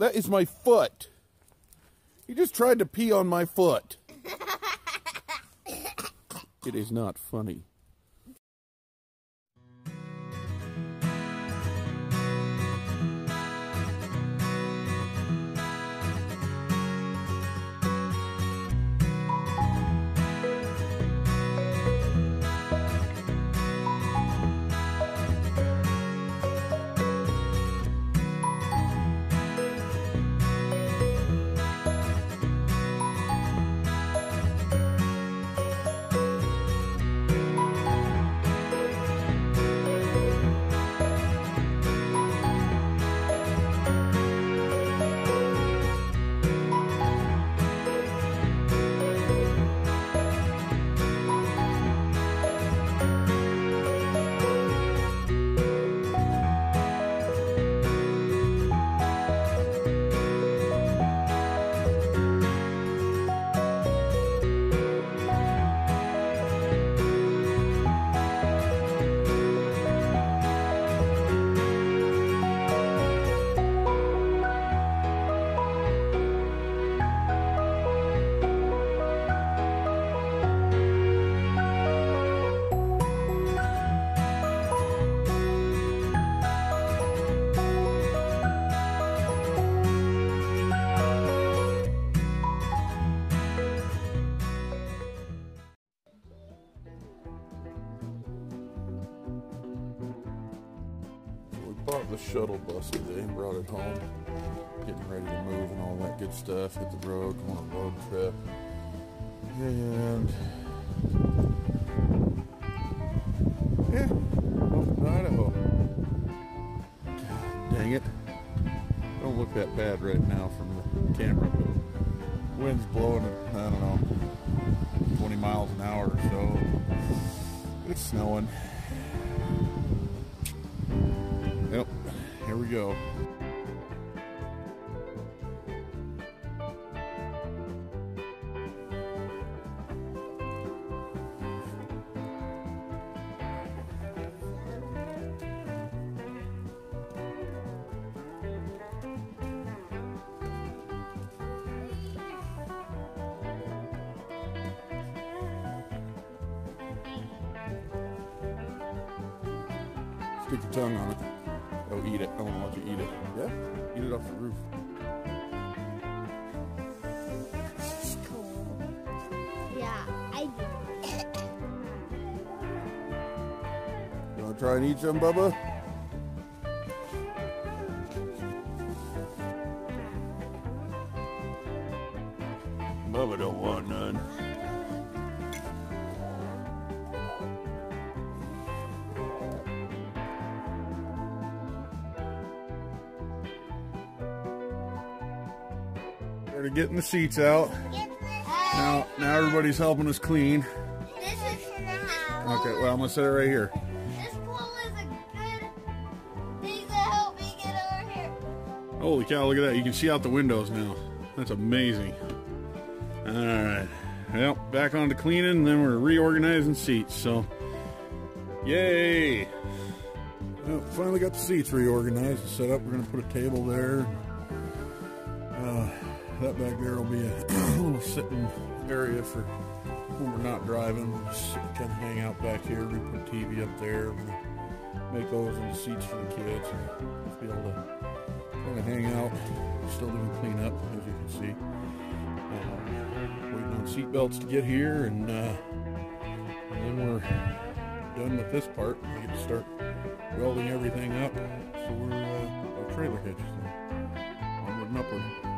That is my foot. He just tried to pee on my foot. It is not funny. Bought the shuttle bus today and brought it home. Getting ready to move and all that good stuff. Hit the road, going on a road trip. And yeah, off to Idaho. God dang it. Don't look that bad right now from the camera, but wind's blowing at, I don't know, 20 miles an hour or so. It's snowing. Yep, here we go. Stick your tongue on it. Oh, eat it. I want to watch you eat it. Yeah? Eat it off the roof. This is cool. Yeah, I do. You want to try and eat some, Bubba? Bubba don't want none. They're getting the seats out. Now everybody's helping us clean. This is now. Okay, well I'm gonna set it right here. This pool is a good thing to help me get over here. Holy cow, look at that. You can see out the windows now. That's amazing. Alright. Well, back on to cleaning, and then we're reorganizing seats, so yay! Well, finally got the seats reorganized and set up. We're gonna put a table there. That back there will be a little sitting area for when we're not driving. We'll just kind of hang out back here. We put a TV up there. We'll make those into seats for the kids. And just be able to kind of hang out. Still doing cleanup, as you can see. Waiting on seat belts to get here, and then we're done with this part. We get to start welding everything up for our trailer hitch. So onward and upward.